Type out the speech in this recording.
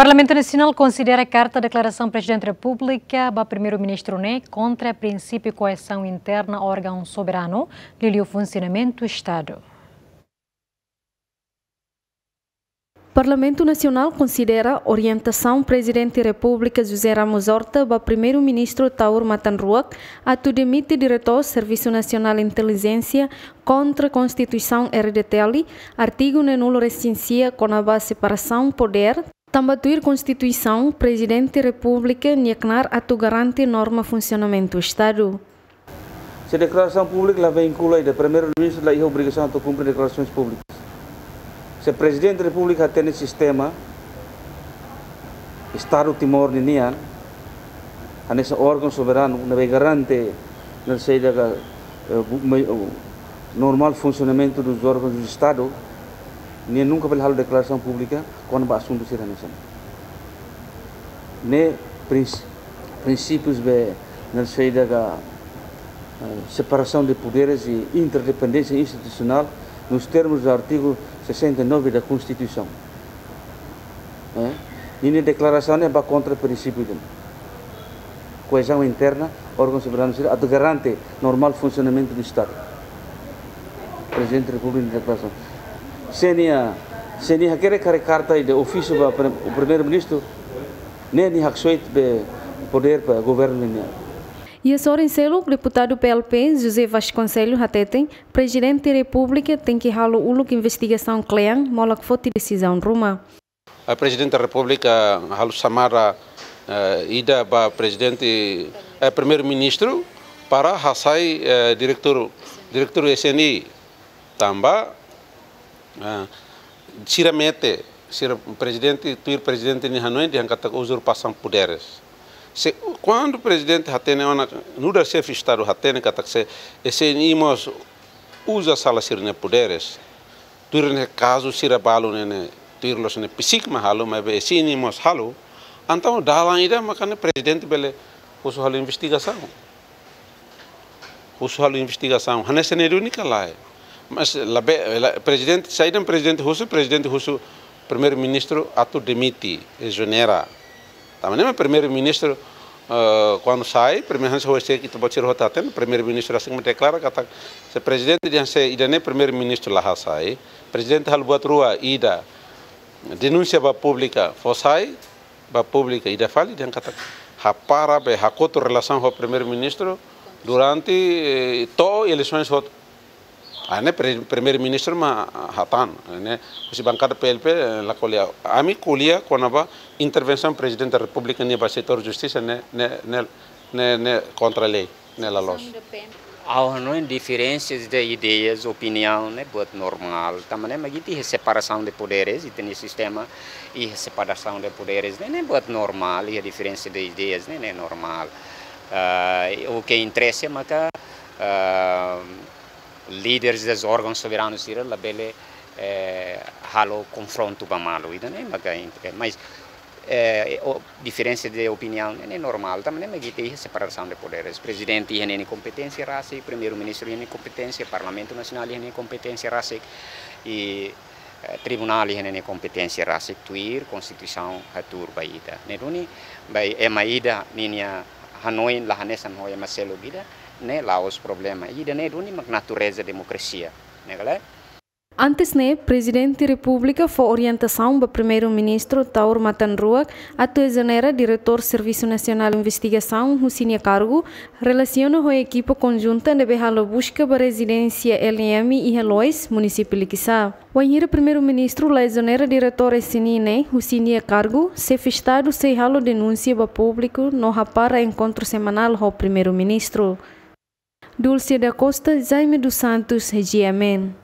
Parlamento Nacional considera a Carta de Declaração Presidente da República para Primeiro-Ministro contra o princípio de coesão interna órgão soberano e o funcionamento do Estado. Parlamento Nacional considera orientação Presidente da República José Ramos Horta para Primeiro-Ministro Taur Matanruak a demite diretor Serviço Nacional de Inteligência contra a Constituição RDTL, artigo nulo restringir com a separação poder, também Constituição Presidente da República niaknar atu garante norma funcionamento do Estado. Se a declaração pública vem inclui o Primeiro-Ministro a obrigação de cumprir declarações públicas. Se o Presidente da República tem esse sistema, Estado Timor Ninian, nesse órgão soberano, não garante o normal funcionamento dos órgãos do Estado, nem nunca vai falar declaração pública quando o assunto será nesse. Nem princípios de separação de poderes e interdependência institucional nos termos do artigo 69 da Constituição. E a declaração é contra o princípio de coesão interna, órgão soberano, garante normal funcionamento do Estado. Presidente da República de declaração. Se nem quer carta de ofício para o Primeiro-Ministro, nem há poder para o governo. E a Sorenselo, deputado PLP, José Vasconcelos Hateten, Presidente da República tem que halu uluk investigação clean, mola que fosse decisão Roma. A Presidente da República halu samara ida para Presidente Primeiro-Ministro para hasai diretor SNI também siramete sira Presidente ni Hanoi de angkata usurpação de poderes. Quando o presidente hatene no da chefe de estado hatene katakse esse nimos usa sala sirne poderes turne caso sira balo ne tirlos ne psikma halu mas esse nimos halu então dalam ida makane presidente bele usu halu investigação hanese ne unica lá mas presidente saída presidente russo primeiro-ministro atu demiti exonera. Também o primeiro-ministro quando sai, primeiro-ministro você que pode ser rotado, primeiro-ministro assim me declara que se presidente dia se ida nem primeiro-ministro lá sai, presidente hal buat rua ida denúncia para pública, sai para pública ida fali dia kata hapara be hakoto relação com o primeiro-ministro durante to eleições hot. Ane primeiro-ministro ma hatan, ane usi bancada PLP la colia. Ami colia quando va intervenção presidente da República ne setor justiça ne contra a lei, ne la los. Há diferenças de ideias, opinião, né, muito normal. Também mas a separação de poderes, e tem sistema e a separação de poderes, né, muito normal. E a diferença de ideias, né, é normal. O que interessa é que líderes dos órgãos soberanos irão lá bele halo confronto para malo, mas diferença de opinião é normal. Também é que separação de poderes. Presidente tem competência raça, primeiro-ministro tem competência, Parlamento Nacional tem competência raça e Tribunal tem competência raça. Tuir Constituição atur baida. Neruni é maida minha Hanoi lá nessa Hanoi Marcelo Bida. Né, lá os problemas. E daí é uma natureza da democracia, né, galera? Antes, né, Presidente da República foi orientação para Primeiro-Ministro Taur Matanruak, atu exonera diretor Serviço Nacional de Investigação, Husinia Cargo, relaciona com a equipe conjunta de behalo busca para residência LM e Helois, município de Liquissá. O ainda Primeiro-Ministro lá exonera diretor SNI, né, Husinia Cargo, se festado se halo denúncia para público no rapara encontro semanal com o Primeiro-Ministro. Dulce da Costa, Jaime dos Santos, GMN.